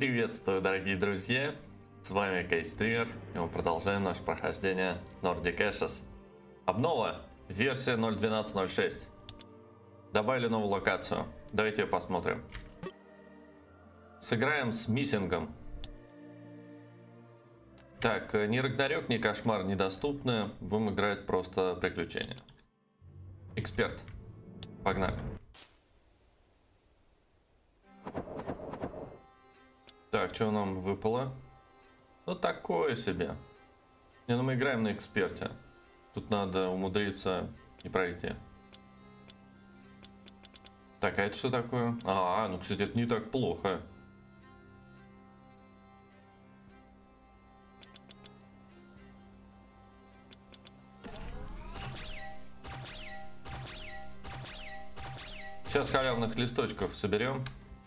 Приветствую, дорогие друзья! С вами Кейстример, и мы продолжаем наше прохождение Nordic Ashes. Обнова, версия 0.12.06. Добавили новую локацию. Давайте ее посмотрим. Сыграем с миссингом. Так, ни Рагнарёк, ни Кошмар недоступны. Будем играть просто приключения. Эксперт. Погнали. Так, что нам выпало? Ну, такое себе. Не, ну мы играем на эксперте. Тут надо умудриться не пройти. Так, а это что такое? Ну, кстати, это не так плохо. Сейчас халявных листочков соберем.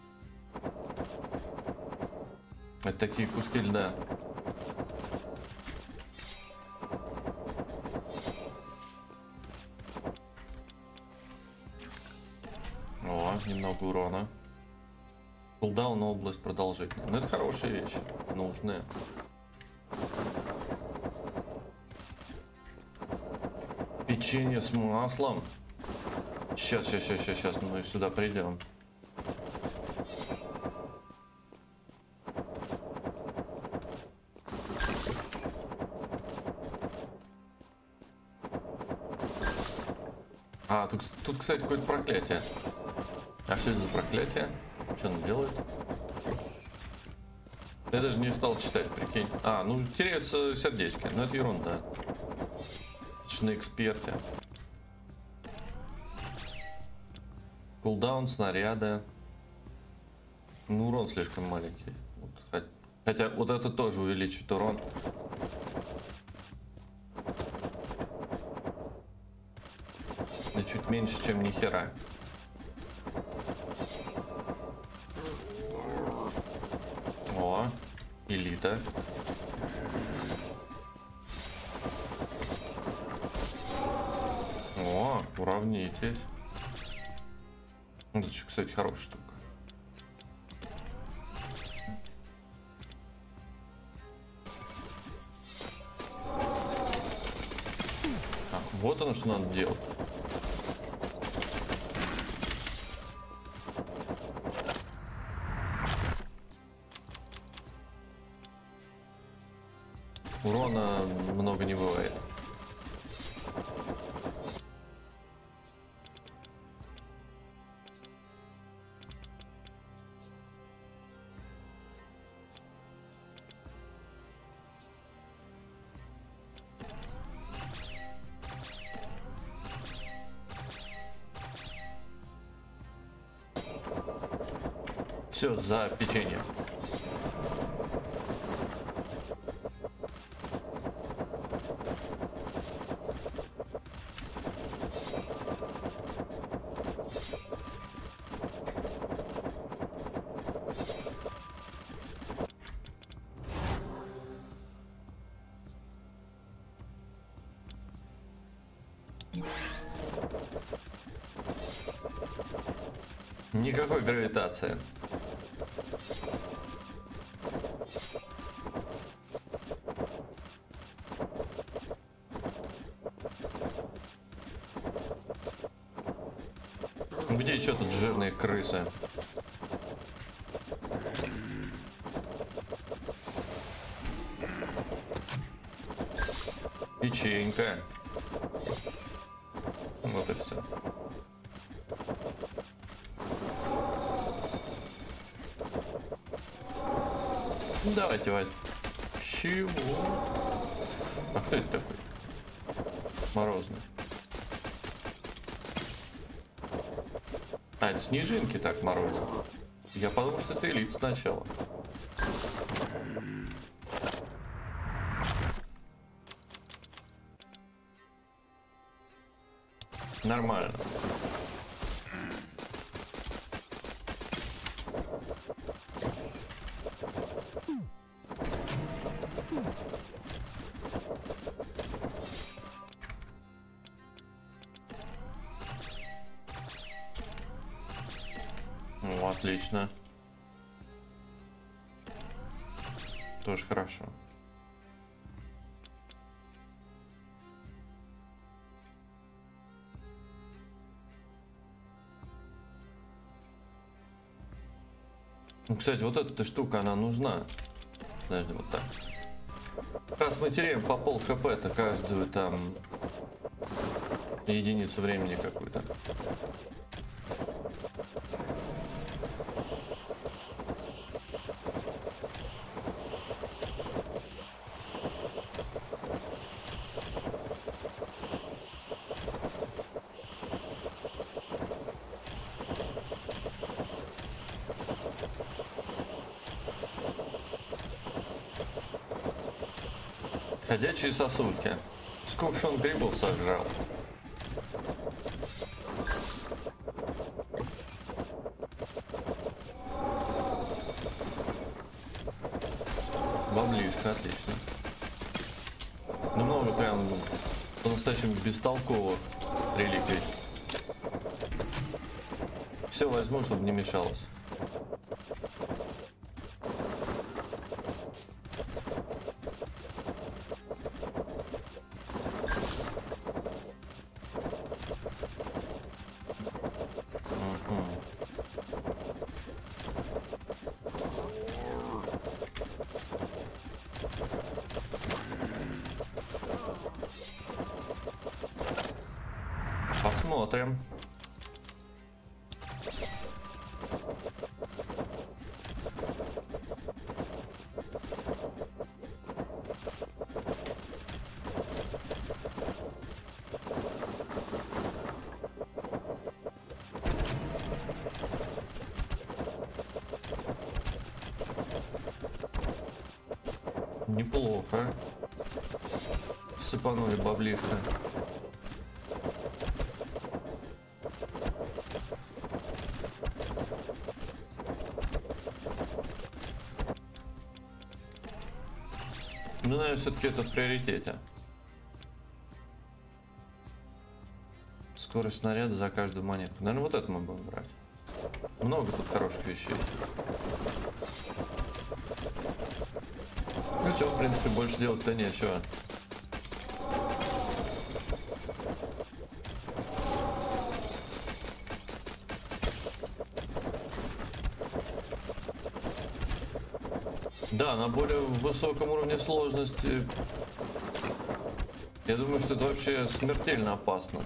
Это такие куски льда. О, немного урона. Кулдаун на область продолжительная. Ну, это хорошие вещи. Нужные. Печенье с маслом. Сейчас мы сюда придем. Тут, кстати, какое-то проклятие. А что это за проклятие? Что оно делает? Я даже не стал читать, прикинь. Ну теряются сердечки, но это ерунда. Это же на эксперте. Кулдаун, снаряды. Ну, урон слишком маленький. Хотя вот это тоже увеличивает урон. Чуть меньше, чем ни хера. О, элита. О, уравнитесь. Это, кстати, хорошая штука. Вот оно, что надо делать. Урона много не бывает. Все за печенье. Никакой гравитации. Где еще тут жирные крысы? Печенька. Вот и все. Давайте, Вать. Чего? А кто это такой? Морозный. Это снежинки так морозят. Я подумал, что это элит сначала. Нормально. Ну, отлично. Тоже хорошо. Ну, кстати, вот эта штука, она нужна. Подожди, вот так. Раз мы теряем по пол хп-то каждую там единицу времени какую-то. Ходячие сосульки. Сколько же он грибов сожрал? Баблишка, отлично. Ну, много прям по-настоящему бестолковых реликвий. Все возьму, чтобы не мешалось. Посмотрим. Неплохо. Сыпанули баблишко. Ну, наверное, все-таки это в приоритете. Скорость снаряда за каждую монетку. Наверное, вот это мы будем брать. Много тут хороших вещей. Ну все, в принципе, больше делать-то нечего. Да, на более высоком уровне сложности. Я думаю, что это вообще смертельно опасно.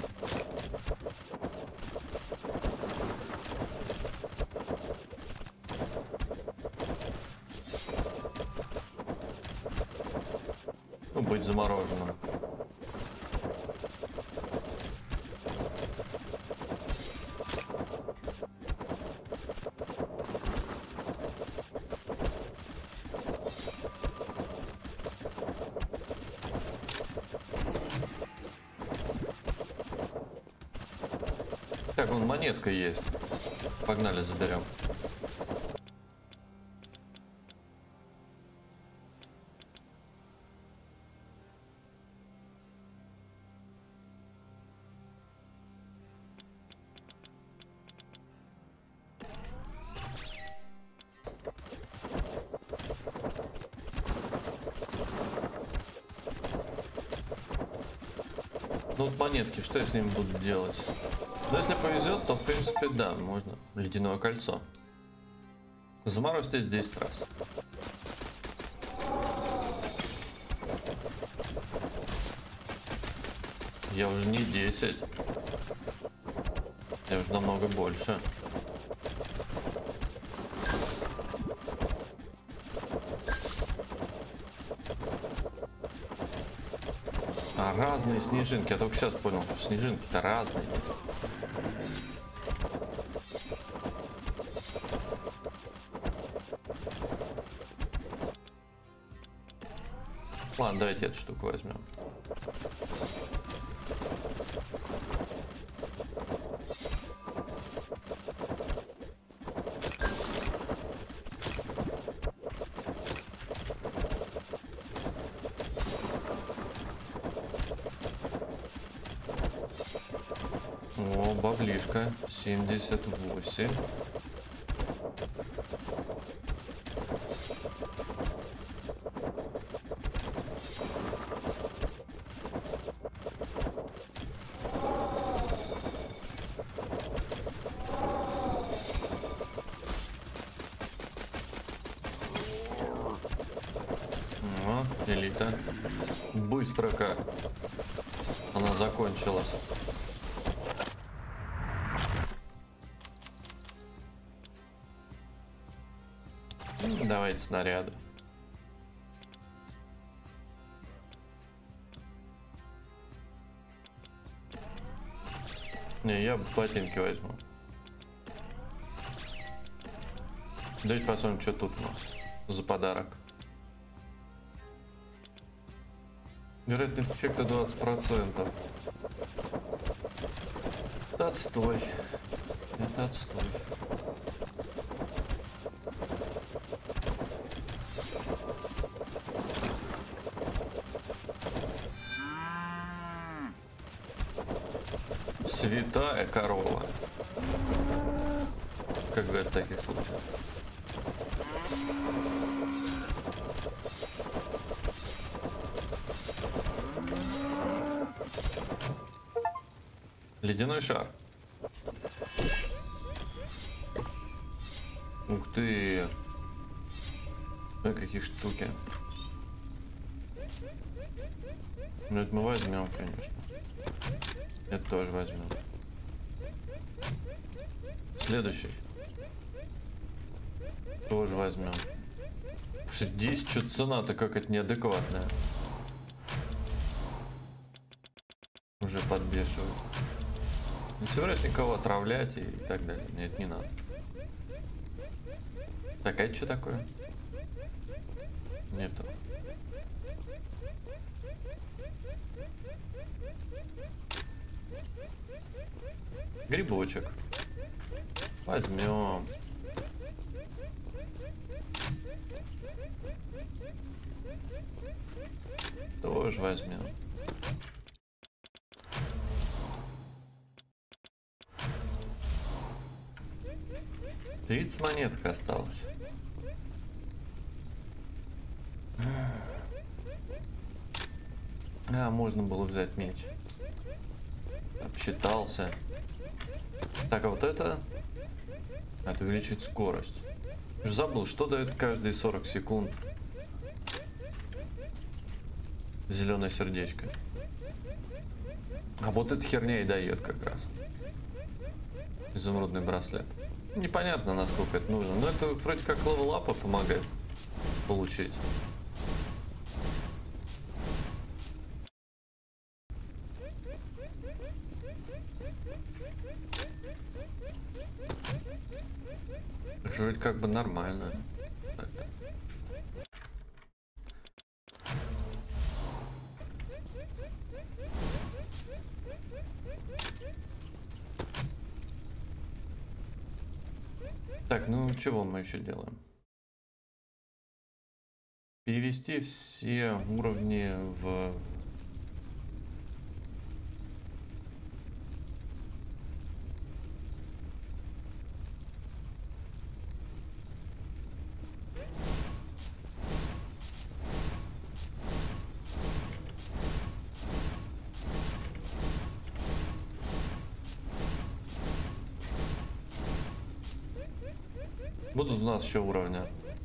Ну, быть замороженным. Так, вон монетка есть. Погнали, заберем. Ну вот монетки, что я с ними буду делать? Ну, если повезет, то в принципе да, можно. Ледяное кольцо. Заморозьте 10 раз. Я уже не 10. Я уже намного больше. А разные снежинки. Я только сейчас понял, что снежинки-то разные есть. Ладно, давайте эту штуку возьмем. О, баблишка. 78. Охренеть-то. Быстро как она закончилась. Давайте снаряды. Не, я ботинки возьму. Давайте посмотрим, что тут у нас за подарок. Вероятность эффекта 20%. Это отстой. Это отстой. Святая корова. Как говорят в таких случаях. Ледяной шар. Ух ты. Ой, какие штуки. Ну это мы возьмем, конечно. Это тоже возьмем. Следующий. Тоже возьмем. 10, что цена-то какая-то неадекватная. Уже подбешивает. Не собираюсь никого отравлять и так далее. Нет, не надо. Так, а это что такое? Нету. Грибочек. Возьмем. Тоже возьмем. Тридцать монеток осталось. А, можно было взять меч. Обсчитался. Так, а вот это увеличить скорость. Уже забыл, что дает каждые 40 секунд. Зеленое сердечко. А вот эта херня и дает как раз. Изумрудный браслет. Непонятно, насколько это нужно. Но это вроде как левел-апа помогает получить. Вроде как бы нормально. Так, ну чего мы еще делаем? Перевести все уровни в... Будут у нас еще уровня.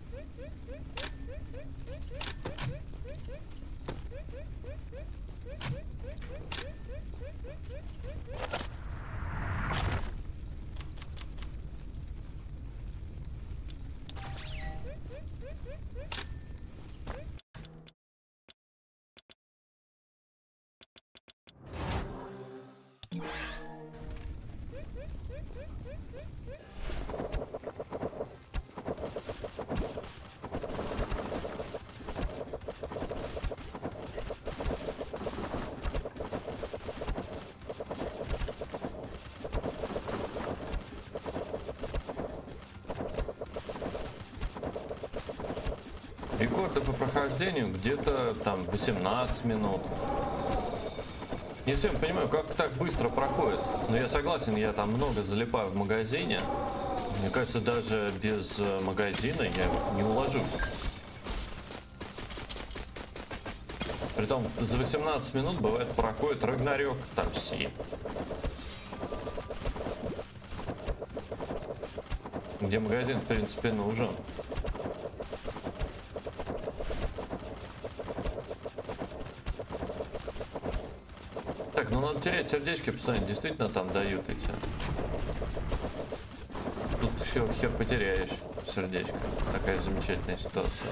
Рекорды по прохождению где-то там 18 минут. Не совсем понимаю, как так быстро проходит. Но я согласен, я там много залипаю в магазине. Мне кажется, даже без магазина я не уложусь. Притом за 18 минут бывает проходит Рагнарёк такси. Где магазин, в принципе, нужен. Так, ну надо терять сердечки, пацаны, действительно там дают эти. Тут еще хер потеряешь сердечко. Такая замечательная ситуация.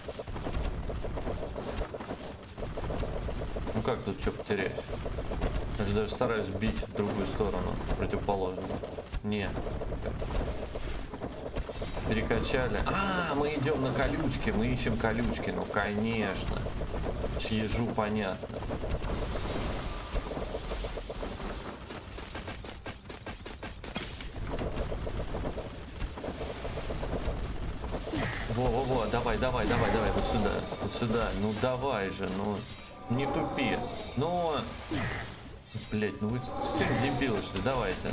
Ну как тут что потеряешь? Я же даже стараюсь бить в другую сторону, противоположную. Не. Перекачали. А, мы идем на колючки, мы ищем колючки. Ну конечно. Ежу понятно. Во-во-во, давай, вот сюда, ну давай же, ну, не тупи, ну, блять, ну вы все дебилы, что ли, давай-то.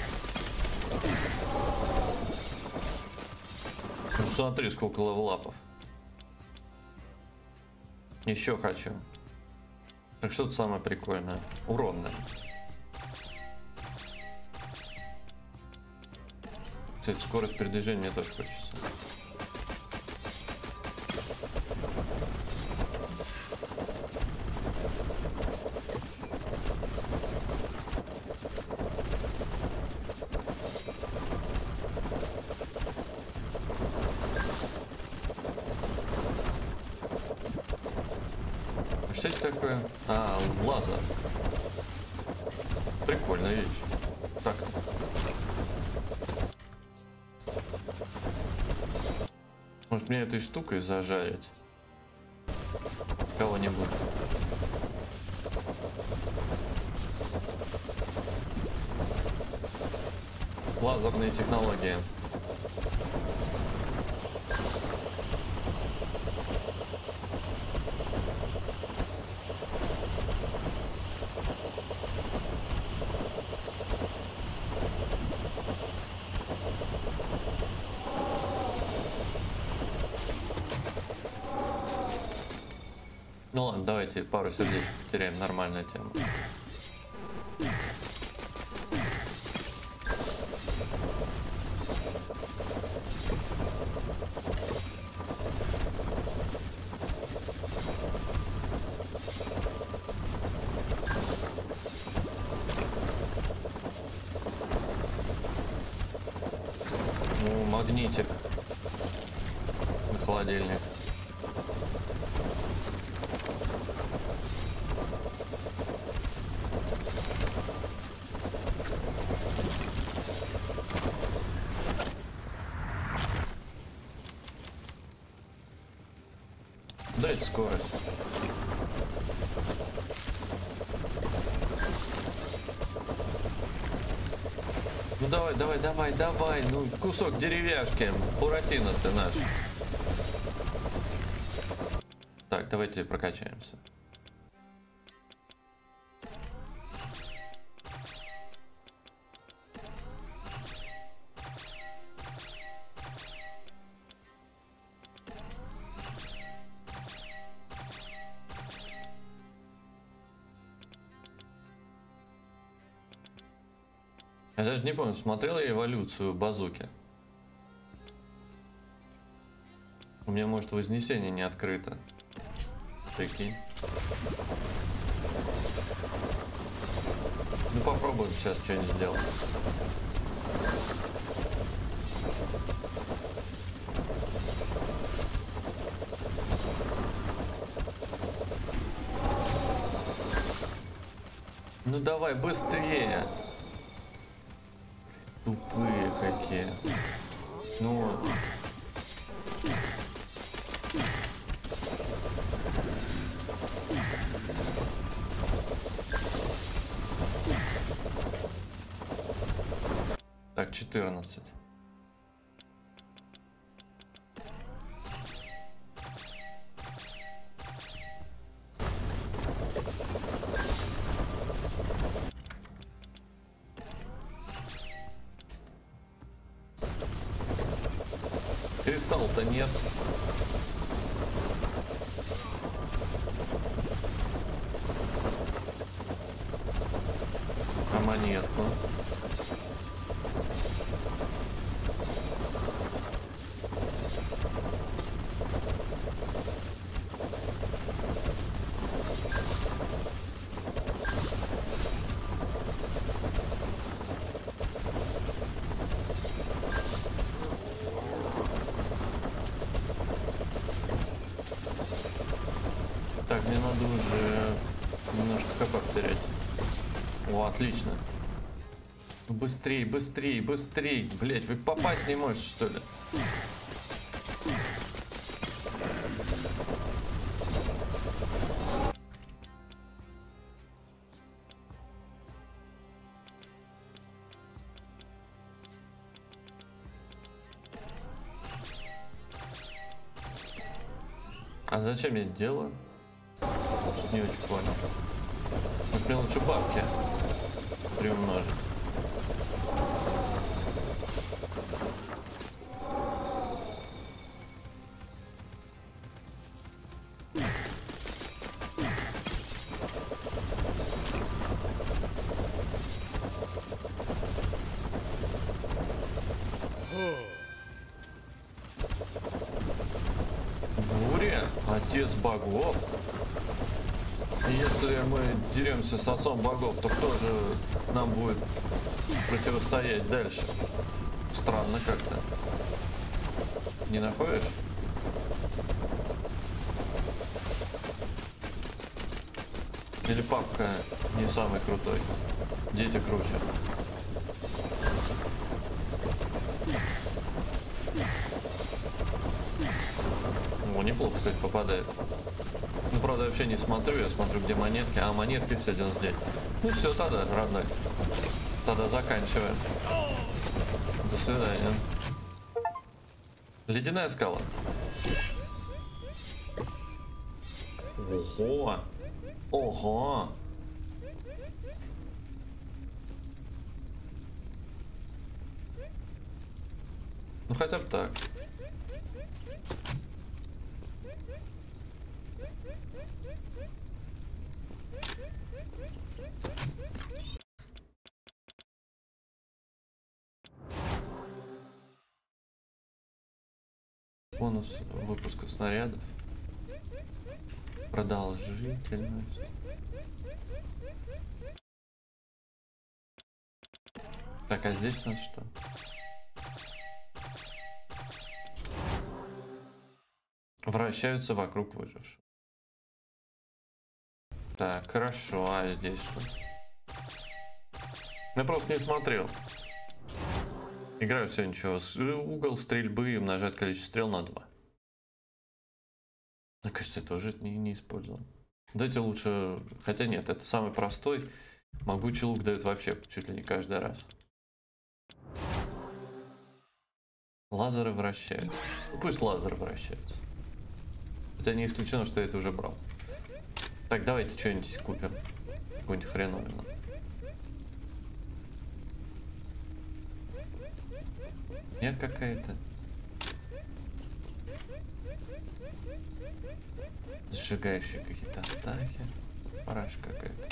Ну смотри, сколько левелапов. Еще хочу. Так что-то самое прикольное, урон, наверное. Кстати, скорость передвижения мне тоже хочется. Что это такое? А, лазер. Прикольная вещь. Так. Может мне этой штукой зажарить кого-нибудь? Лазерные технологии. Ну ладно, давайте пару сердечек потеряем, нормальная тема. Ну, магнитик на холодильник. Дайте скорость. Ну давай, ну кусок деревяшки, Буратино ты наш. Так, давайте прокачаемся. Я даже не помню, смотрел я эволюцию базуки. У меня, может, вознесение не открыто. Прикинь. Ну попробуем сейчас что-нибудь сделать. Ну давай, быстрее. Тупые какие. Ну. Так, 14. Кристалл-то нет. А монетку? Немножко хп потерять. О, отлично. Быстрей, быстрей, быстрей. Блять, вы попасть не можете, что ли? А зачем я это делаю? Не очень понял. Вот мне лучше бабки приумножить. Буря, отец богов. Если мы деремся с отцом богов, то кто же нам будет противостоять дальше? Странно как-то. Не находишь? Или папка не самый крутой? Дети круче. О, неплохо, кстати, попадает. Ну, правда, я вообще не смотрю, я смотрю, где монетки. А, монетки все 99. Ну все, тогда, родной. Тогда заканчиваем. До свидания. Ледяная скала. Ого! Ого! Ну хотя бы так. Бонус выпуска снарядов. Продолжительность. Так, а здесь у нас что? Вращаются вокруг выживших. Так, хорошо, а здесь что? Я просто не смотрел. Играю все ничего. Угол стрельбы и умножать количество стрел на 2. Мне кажется, я тоже это не использовал. Дайте лучше... Хотя нет, это самый простой. Могучий лук дает вообще чуть ли не каждый раз. Лазеры вращаются. Ну, пусть лазеры вращаются. Хотя не исключено, что я это уже брал. Так, давайте что-нибудь купим. Какую-нибудь хреновину. Нет, какая-то. Сжигающие какие-то атаки. Параш какая-то.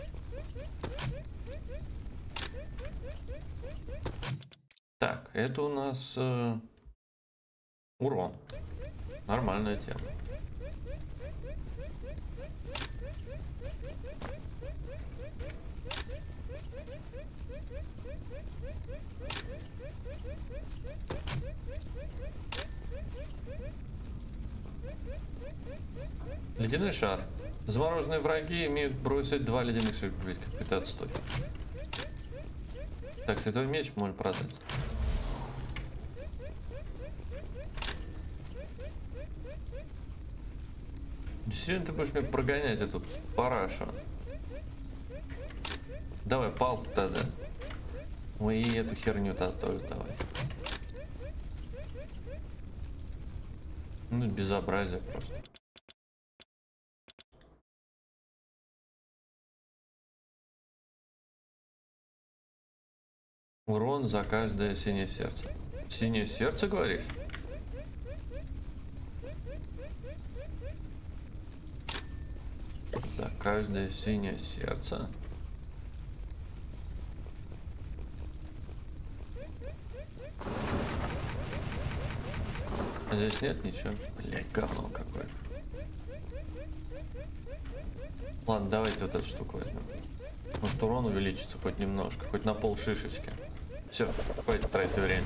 Так, это у нас урон. Нормальная тема. Ледяной шар. Замороженные враги имеют бросить 2 ледяных шара. Какой-то отстой. Так, световой меч можно продать. Действительно, ты будешь мне прогонять эту парашу. Давай палку тогда. Ой, и эту херню тогда тоже давай. Ну, безобразие просто. Урон за каждое синее сердце. Синее сердце, говоришь? За каждое синее сердце. А здесь нет ничего. Блять, говно какое-то. Ладно, давайте вот эту штуку возьмем. Может, урон увеличится хоть немножко, хоть на пол шишечки. Все, хватит тратить время.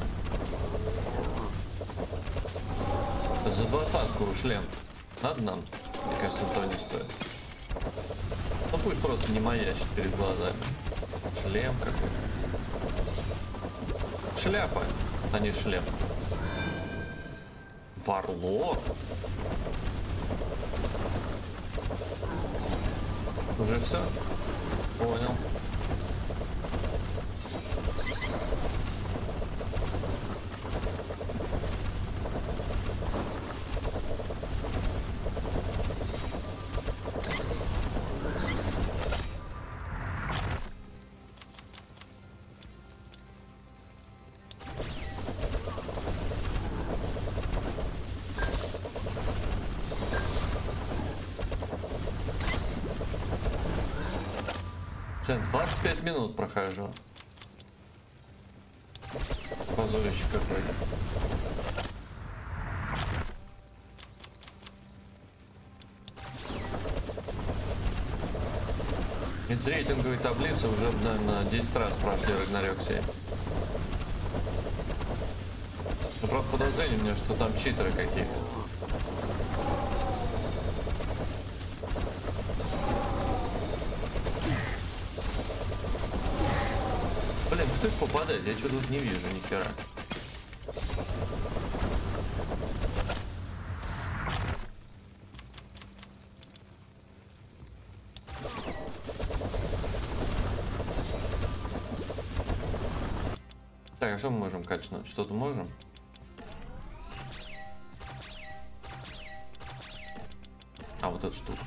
За 20-ку шлем. Надо нам? Мне кажется, то не стоит. Ну, пусть просто не маячит перед глазами. Шлем какой-то. Шляпа, а не шлем. Варлок. Уже все? Понял. Сейчас 25 минут прохожу. Позорище какой-то. Из рейтинговой таблицы уже, наверное, 10 раз прошли Рагнарёк 7. Но, правда, подозрение у меня, что там читеры какие-то. Блин, кто их попадает? Я что тут не вижу ни хера. Так, а что мы можем качнуть? Что-то можем? А, вот эту штуку.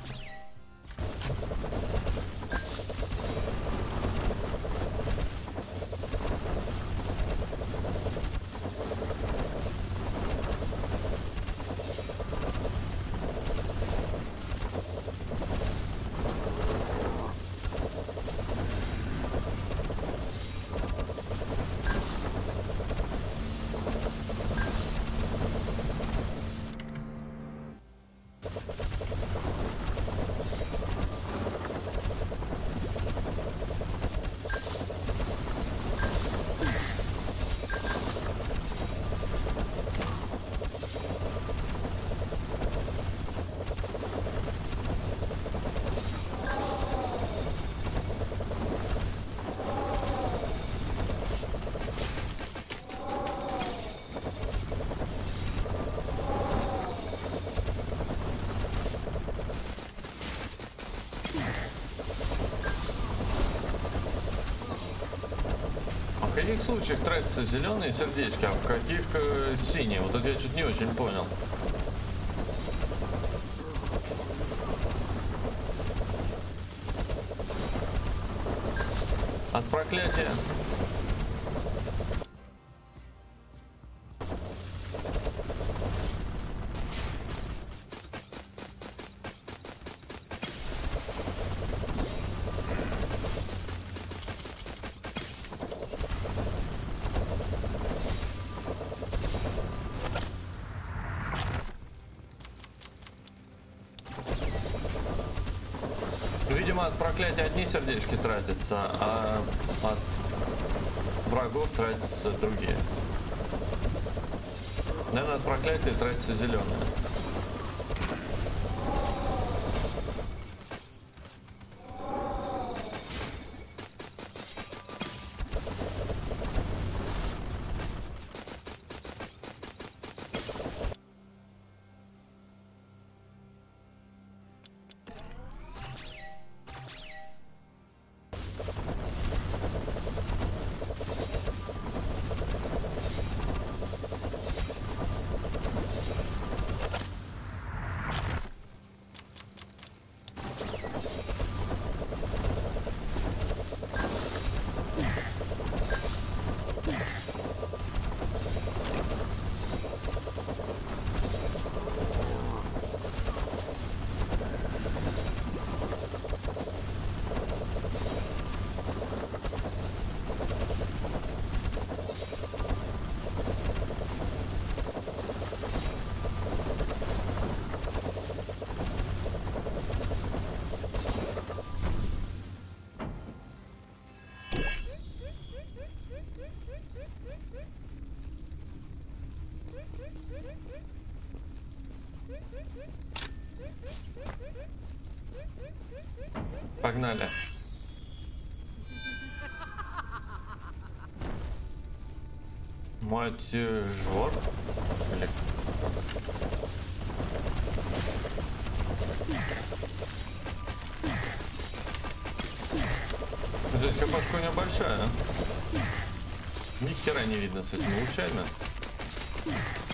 В каких случаях тратятся зеленые сердечки, а в каких синие? Вот это я чуть не очень понял. От проклятия. Видимо, от проклятия одни сердечки тратятся, а от врагов тратятся другие. Наверное, от проклятия тратятся зеленые. Погнали. Матежор. Или... Здесь хпшка у него большая. Ни хера не видно с этими лучами.